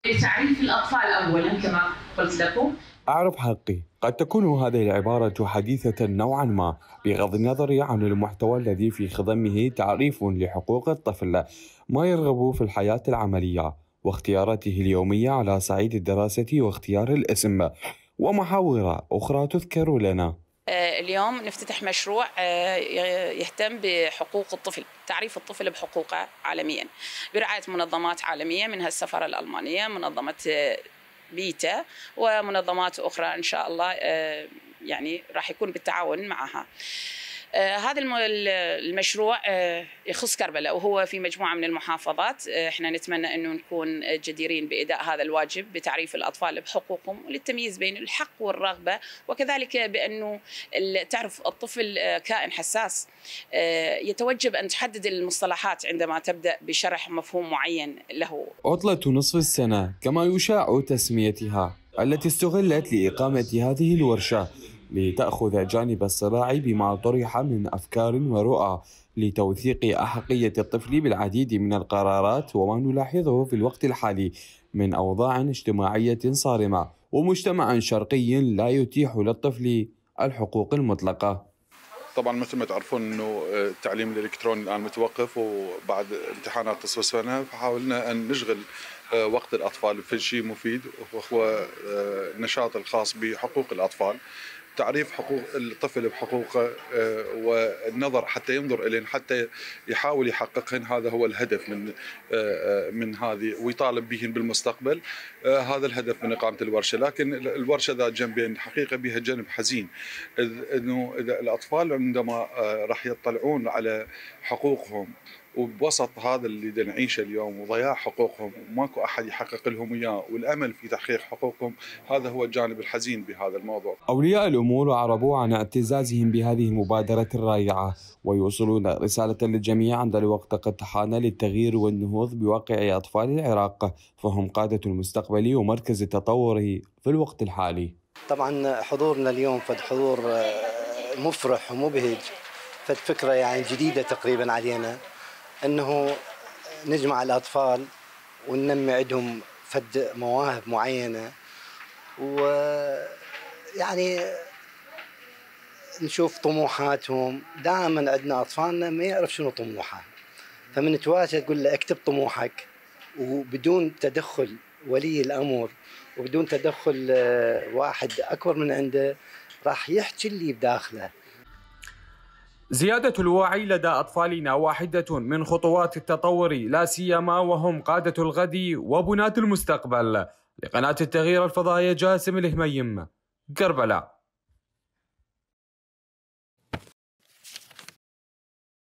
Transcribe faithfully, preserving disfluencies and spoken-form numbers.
لتعريف الأطفال أولاً كما قلت لكم. أعرف حقي. قد تكون هذه العبارة حديثة نوعا ما، بغض النظر عن المحتوى الذي في خضمه تعريف لحقوق الطفل، ما يرغب في الحياة العملية واختياراته اليومية على صعيد الدراسة واختيار الاسم ومحاور أخرى تذكر لنا. اليوم نفتتح مشروع يهتم بحقوق الطفل، تعريف الطفل بحقوقه عالميا برعاية منظمات عالمية منها السفارة الألمانية، منظمة بيتا، ومنظمات أخرى إن شاء الله يعني راح يكون بالتعاون معها. هذا المشروع يخص كربلاء وهو في مجموعة من المحافظات. احنا نتمنى انه نكون جديرين بإداء هذا الواجب بتعريف الأطفال بحقوقهم وللتمييز بين الحق والرغبة، وكذلك بأنه تعرف الطفل كائن حساس، يتوجب أن تحدد المصطلحات عندما تبدأ بشرح مفهوم معين له. عطلة نصف السنة كما يشاع تسميتها، التي استغلت لإقامة هذه الورشة لتأخذ جانب الصراع بما طرح من أفكار ورؤى لتوثيق أحقية الطفل بالعديد من القرارات، وما نلاحظه في الوقت الحالي من أوضاع اجتماعية صارمة ومجتمع شرقي لا يتيح للطفل الحقوق المطلقة. طبعا مثل ما تعرفون انه التعليم الالكتروني الان متوقف وبعد امتحانات نصف السنه، فحاولنا ان نشغل وقت الاطفال في شيء مفيد، وهو النشاط الخاص بحقوق الاطفال، تعريف حقوق الطفل بحقوقه والنظر حتى ينظر اليهن حتى يحاول يحققهن. هذا هو الهدف من من هذه، ويطالب بهن بالمستقبل. هذا الهدف من اقامه الورشه. لكن الورشه ذات جنبين، حقيقه بها جانب حزين، انه الاطفال عندما راح يطلعون على حقوقهم وبوسط هذا اللي نعيشه اليوم وضياع حقوقهم وماكو احد يحقق لهم اياه والامل في تحقيق حقوقهم، هذا هو الجانب الحزين بهذا الموضوع. اولياء الامور اعربوا عن اعتزازهم بهذه المبادره الرائعه، ويوصلون رساله للجميع عند الوقت قد حان للتغيير والنهوض بواقع اطفال العراق، فهم قاده المستقبل ومركز التطور في الوقت الحالي. طبعا حضورنا اليوم فد حضور مفرح ومبهج، فد فكره يعني جديده تقريبا علينا، انه نجمع الاطفال وننمي عندهم فد مواهب معينه، ويعني نشوف طموحاتهم. دائما عندنا اطفالنا ما يعرف شنو طموحه، فمن تواجه تقول له اكتب طموحك، وبدون تدخل ولي الامر وبدون تدخل واحد اكبر من عنده راح يحكي اللي بداخله. زيادة الوعي لدى أطفالنا واحدة من خطوات التطور، لا سيما وهم قادة الغد وبناة المستقبل. لقناة التغيير الفضائية، جاسم الهميم، كربلاء.